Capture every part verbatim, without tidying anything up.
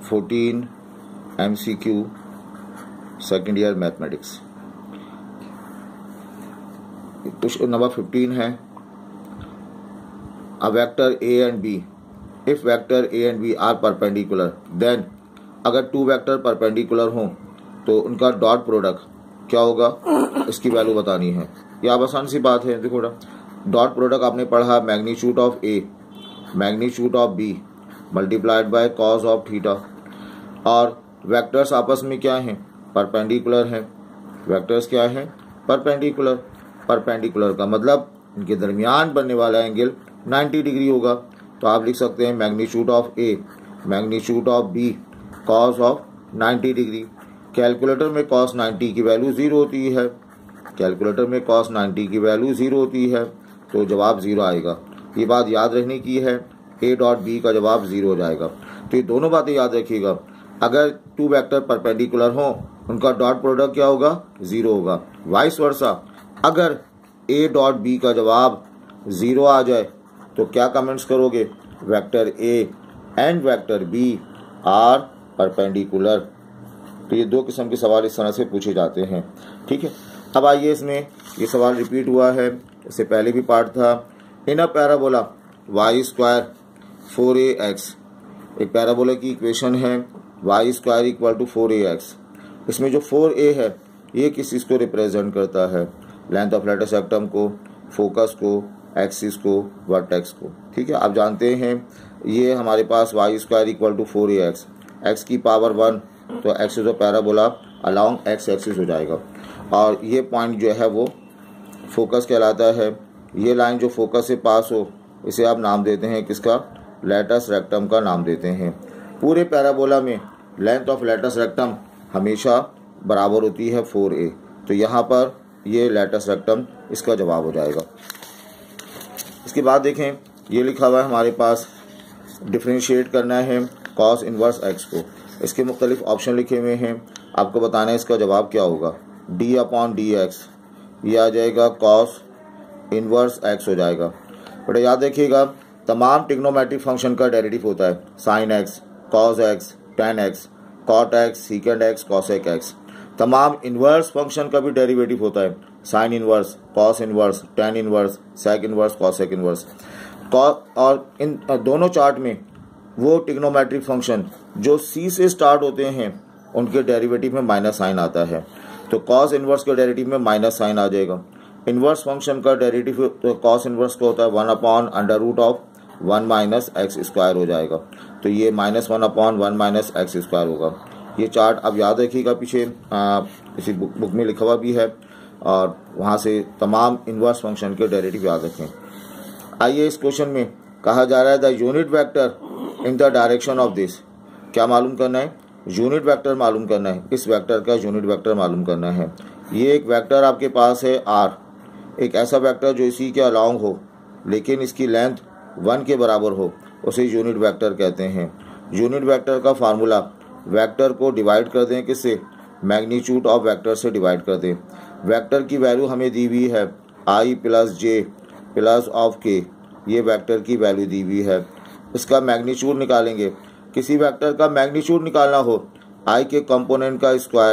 Fourteen M C Q second year mathematics. Question number fifteen है, a vector A and B, if vector A and B are perpendicular then, अगर two vector perpendicular हों तो उनका dot product क्या होगा, इसकी value बतानी है। यह अब आसान सी बात है। देखो डॉट प्रोडक्ट आपने पढ़ा magnitude of A magnitude of B multiplied by cos of theta, और वेक्टर्स आपस में क्या हैं, परपेंडिकुलर हैं। वेक्टर्स क्या हैं, परपेंडिकुलर। परपेंडिकुलर का मतलब इनके दरमियान बनने वाला एंगल नाइन्टी डिग्री होगा। तो आप लिख सकते हैं magnitude of A magnitude of B cos of ninety degree. Calculator में कॉस नाइन्टी की वैल्यू जीरो होती है, कैलकुलेटर में कॉस नाइन्टी की वैल्यू जीरो होती है, तो जवाब जीरो आएगा। ये बात याद रखने की है, ए डॉट बी का जवाब जीरो हो जाएगा। तो ये दोनों बातें याद रखिएगा, अगर टू वेक्टर परपेंडिकुलर हों उनका डॉट प्रोडक्ट क्या होगा, जीरो होगा। वाइस वर्सा, अगर ए डॉट बी का जवाब जीरो आ जाए तो क्या कमेंट्स करोगे, vector A and vector B are perpendicular. तो ये दो किस्म के सवाल इस तरह से पूछे जाते हैं। ठीक है, अब आइए इसमें ये सवाल रिपीट हुआ है, इससे पहले भी पार्ट था। In a parabola Y square four A X, एक पैराबोला की इक्वेशन है Y square equal to four A X. इसमें जो फोर ए है ये किस चीज़ को रिप्रेजेंट करता है, लेंथ ऑफ लेटर सेक्टम को, फोकस को, एक्सिस को, वर्टेक्स को। ठीक है, आप जानते हैं ये हमारे पास Y square equal to four A X, X की पावर वन, तो X is a parabola along X axis हो जाएगा, और ये पॉइंट जो है वो फोकस कहलाता है। ये लाइन जो फोकस से पास हो इसे आप नाम देते हैं किसका, लेटस रेक्टम का नाम देते हैं। पूरे पैराबोला में लेंथ ऑफ लेटस रेक्टम हमेशा बराबर होती है फोर ए, तो यहाँ पर ये लेटस रेक्टम इसका जवाब हो जाएगा। इसके बाद देखें ये लिखा हुआ है हमारे पास, डिफ्रेंशिएट करना है कॉस इनवर्स एक्स को। इसके मुख्तलिफ ऑप्शन लिखे हुए हैं, आपको बताना है इसका जवाब क्या होगा। डी अपॉन डी एक्स, ये आ जाएगा कॉस इनवर्स एक्स हो जाएगा। बेटा याद रखिएगा तमाम ट्रिग्नोमेट्रिक फंक्शन का डेरिवेटिव होता है, sine X, cos X, tan X, cot X, secant X, cosec X. तमाम इन्वर्स फंक्शन का भी डेरिवेटिव होता है, sine inverse, cos inverse, tan inverse, sec inverse, cosec inverse. और इन दोनों चार्ट में वो ट्रिग्नोमेट्रिक फंक्शन जो सी से स्टार्ट होते हैं उनके डेरिवेटिव में माइनस साइन आता है, तो कॉस इनवर्स के डेरिवेटिव में माइनस साइन आ जाएगा। इनवर्स फंक्शन का डेरिवेटिव तो कॉस इनवर्स का होता है one upon under root of one minus X square हो जाएगा, तो ये minus one upon one minus X square होगा। ये चार्ट अब याद रखिएगा, पीछे आ, इसी बुक, बुक में लिखा हुआ भी है, और वहाँ से तमाम इनवर्स फंक्शन के डेरिवेटिव याद रखें। आइए इस क्वेश्चन में कहा जा रहा है the unit vector in the direction of this, क्या मालूम करना है, यूनिट वेक्टर मालूम करना है, इस वेक्टर का यूनिट वेक्टर मालूम करना है। ये एक वेक्टर आपके पास है आर, एक ऐसा वेक्टर जो इसी के अलॉन्ग हो लेकिन इसकी लेंथ वन के बराबर हो, उसे यूनिट वेक्टर कहते हैं। यूनिट वेक्टर का फार्मूला, वेक्टर को डिवाइड कर दें किससे, मैग्नीट्यूड ऑफ वेक्टर से डिवाइड कर दें। वेक्टर की वैल्यू हमें दी हुई है I plus J plus of K, ये वेक्टर की वैल्यू दी हुई है। इसका मैग्नीट्यूड निकालेंगे, किसी वेक्टर का मैग्नीट्यूड निकालना हो, आई के कंपोनेंट का स्क्वायर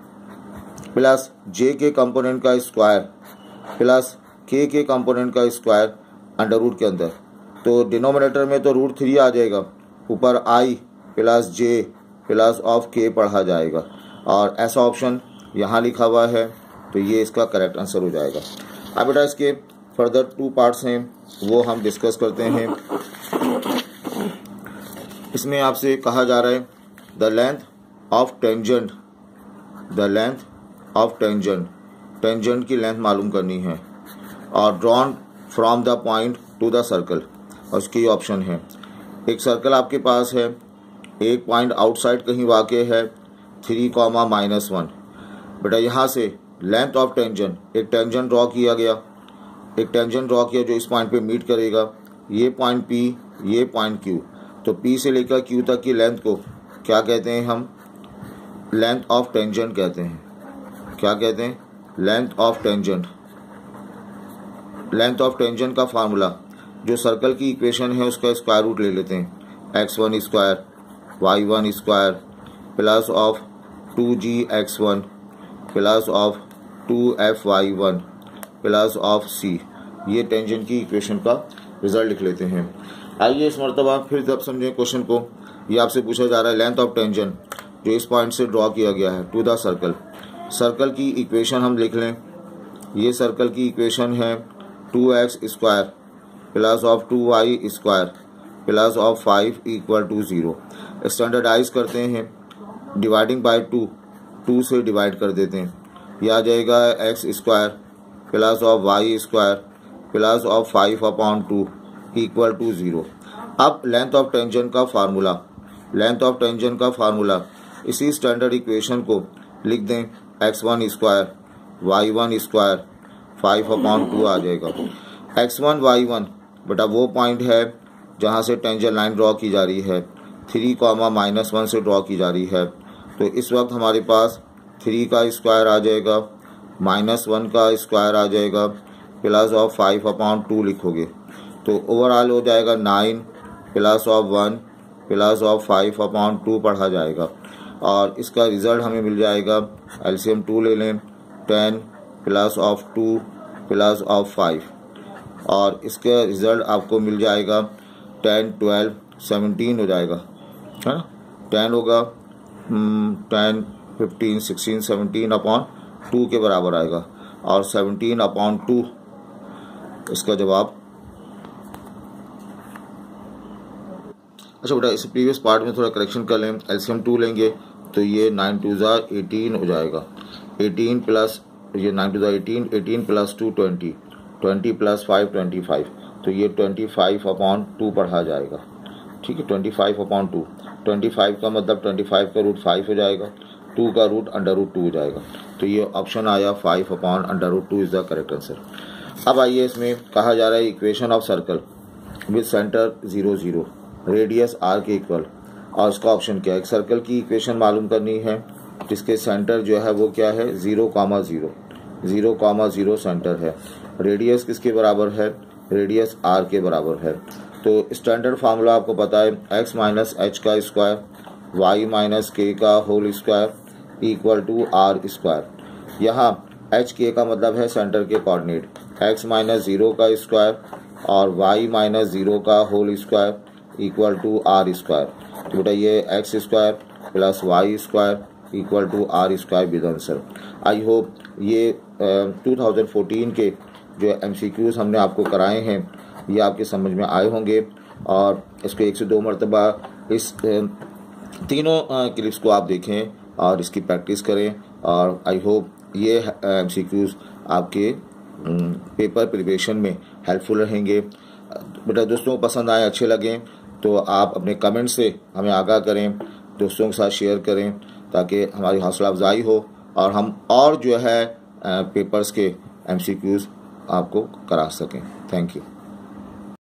प्लस जे के कंपोनेंट का स्क्वायर प्लस के के कंपोनेंट का स्क्वायर अंडर रूट के अंदर, तो डिनोमिनेटर में तो रूट थ्री आ जाएगा, ऊपर I plus J plus of K पढ़ा जाएगा, और ऐसा ऑप्शन यहाँ लिखा हुआ है, तो ये इसका करेक्ट आंसर हो जाएगा। अब बेटा इसके फर्दर टू पार्ट्स हैं वो हम डिस्कस करते हैं। इसमें आपसे कहा जा रहा है the length of tangent, the length of tangent, tangent की लेंथ मालूम करनी है, और drawn from the point to the circle, और उसकी ऑप्शन है एक सर्कल आपके पास है, एक पॉइंट आउटसाइड कहीं वाक़ है, थ्री कॉमा माइनस वन। बेटा यहाँ से लेंथ ऑफ टेंजेंट, एक टेंजेंट ड्रॉ किया गया, एक टेंजेंट ड्रॉ किया जो इस पॉइंट पे मीट करेगा, ये पॉइंट पी, ये पॉइंट क्यू, तो पी से लेकर क्यू तक की लेंथ को क्या कहते हैं हम, लेंथ ऑफ टेंजेंट कहते हैं। क्या कहते हैं, length of tangent. Length of tangent का फार्मूला, जो सर्कल की इक्वेशन है उसका स्क्वायर रूट ले लेते हैं, X one square Y one square plus of two G X one plus of two F Y one plus of C, ये tangent की इक्वेशन का रिजल्ट लिख लेते हैं। आइए इस मरतबा फिर जब समझें क्वेश्चन को। ये आपसे पूछा जा रहा है लेंथ ऑफ टेंजेंट जो इस पॉइंट से ड्रॉ किया गया है टू द सर्कल। सर्कल की इक्वेशन हम लिख लें। ये सर्कल की इक्वेशन है two X square plus of two Y square plus of five equal to zero. Standardize करते हैं, डिवाइडिंग बाय टू, टू से डिवाइड कर देते हैं। यह आ जाएगा X square plus of Y square plus of five upon two equal to zero. अब लेंथ ऑफ टेंजेंट का फार्मूला, लेंथ ऑफ टेंजेंट का फार्मूला इसी स्टैंडर्ड इक्वेशन को लिख दें, X one square Y one square five upon two आ जाएगा। X one Y one बेटा वो पॉइंट है जहाँ से टेंजेंट लाइन ड्रॉ की जा रही है, थ्री कॉमा माइनस वन से ड्रॉ की जा रही है। तो इस वक्त हमारे पास थ्री का स्क्वायर आ जाएगा, माइनस वन का स्क्वायर आ जाएगा, plus of five upon two लिखोगे तो ओवरऑल हो जाएगा nine plus of one plus of five upon two पढ़ा जाएगा। और इसका रिजल्ट हमें मिल जाएगा, एलसीएम टू ले लें, ten plus of two plus of five, और इसका रिजल्ट आपको मिल जाएगा टेन ट्वेल्व सेवनटीन हो जाएगा, है ना। टेन होगा ten fifteen sixteen seventeen upon two के बराबर आएगा, और सेवनटीन अपॉन टू इसका जवाब। अच्छा बेटा इस प्रीवियस पार्ट में थोड़ा करेक्शन कर लें। एलसीएम टू लेंगे तो ये नाइन टू ज़ा एटीन हो जाएगा, एटीन प्लस ये नाइन टू ज़ा eighteen, eighteen plus two twenty, twenty plus five twenty five, तो ये ट्वेंटी फाइव अपॉन टू पढ़ा जाएगा। ठीक है, twenty five upon two, twenty five का मतलब ट्वेंटी फाइव का रूट फाइव हो जाएगा, टू का रूट अंडर रूट टू हो जाएगा। तो ये ऑप्शन आया five upon under root two is the correct answer. अब आइए इसमें कहा जा रहा है equation of circle with centre zero zero radius R के इक्वल, और इसका ऑप्शन क्या है। एक सर्कल की इक्वेशन मालूम करनी है जिसके सेंटर जो है वो क्या है, zero comma zero, zero comma zero centre है। रेडियस किसके बराबर है, रेडियस आर के बराबर है। तो स्टैंडर्ड फार्मूला आपको पता है, एक्स माइनस एच का स्क्वायर वाई माइनस के का whole square equal to R square. यहाँ एच के का मतलब है सेंटर के कोऑर्डिनेट, एक्स माइनस जीरो का स्क्वायर और वाई माइनस जीरो का whole square equal to R square. तो बेटा ये X square plus Y square equal to R square with answer. I hope ये टू थाउजेंड फोर्टीन के जो एमसीक्यूज हमने आपको कराए हैं ये आपके समझ में आए होंगे, और इसको एक से दो मरतबा इस uh, तीनों क्लिप्स को आप देखें और इसकी प्रैक्टिस करें, और आई होप ये एमसीक्यूज आपके पेपर प्रिपरेशन में हेल्पफुल रहेंगे। बेटा दोस्तों को पसंद आए, अच्छे लगें तो आप अपने कमेंट से हमें आगाह करें, दोस्तों के साथ शेयर करें ताकि हमारी हौसला अफजाई हो और हम और जो है पेपर्स के एमसीक्यूज आपको करा सकें। Thank you.